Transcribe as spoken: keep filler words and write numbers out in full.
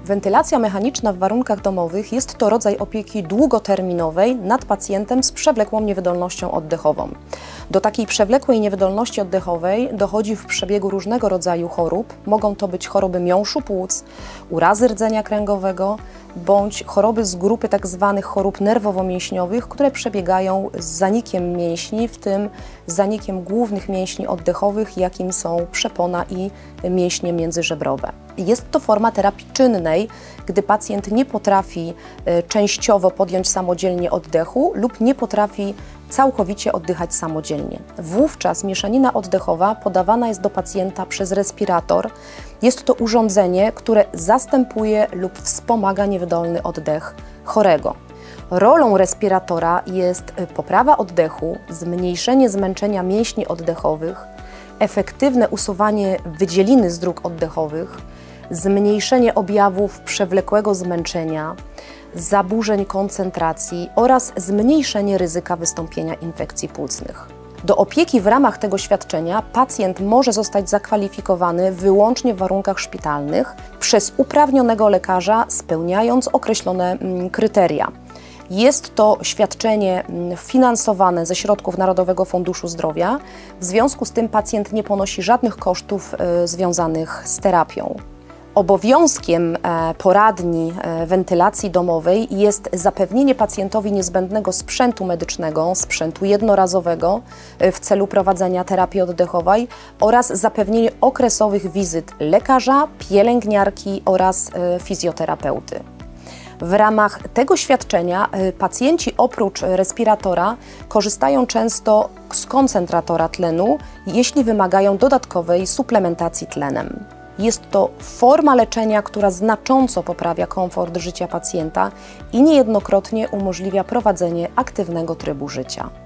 Wentylacja mechaniczna w warunkach domowych jest to rodzaj opieki długoterminowej nad pacjentem z przewlekłą niewydolnością oddechową. Do takiej przewlekłej niewydolności oddechowej dochodzi w przebiegu różnego rodzaju chorób. Mogą to być choroby miąższu płuc, urazy rdzenia kręgowego, bądź choroby z grupy tzw. chorób nerwowo-mięśniowych, które przebiegają z zanikiem mięśni, w tym zanikiem głównych mięśni oddechowych, jakim są przepona i mięśnie międzyżebrowe. Jest to forma terapii czynnej, gdy pacjent nie potrafi częściowo podjąć samodzielnie oddechu lub nie potrafi całkowicie oddychać samodzielnie. Wówczas mieszanina oddechowa podawana jest do pacjenta przez respirator. Jest to urządzenie, które zastępuje lub wspomaga niewydolny oddech chorego. Rolą respiratora jest poprawa oddechu, zmniejszenie zmęczenia mięśni oddechowych, efektywne usuwanie wydzieliny z dróg oddechowych, zmniejszenie objawów przewlekłego zmęczenia, zaburzeń koncentracji oraz zmniejszenie ryzyka wystąpienia infekcji płucnych. Do opieki w ramach tego świadczenia pacjent może zostać zakwalifikowany wyłącznie w warunkach szpitalnych przez uprawnionego lekarza, spełniając określone kryteria. Jest to świadczenie finansowane ze środków Narodowego Funduszu Zdrowia. W związku z tym pacjent nie ponosi żadnych kosztów y, związanych z terapią. Obowiązkiem poradni wentylacji domowej jest zapewnienie pacjentowi niezbędnego sprzętu medycznego, sprzętu jednorazowego w celu prowadzenia terapii oddechowej oraz zapewnienie okresowych wizyt lekarza, pielęgniarki oraz fizjoterapeuty. W ramach tego świadczenia pacjenci oprócz respiratora korzystają często z koncentratora tlenu, jeśli wymagają dodatkowej suplementacji tlenem. Jest to forma leczenia, która znacząco poprawia komfort życia pacjenta i niejednokrotnie umożliwia prowadzenie aktywnego trybu życia.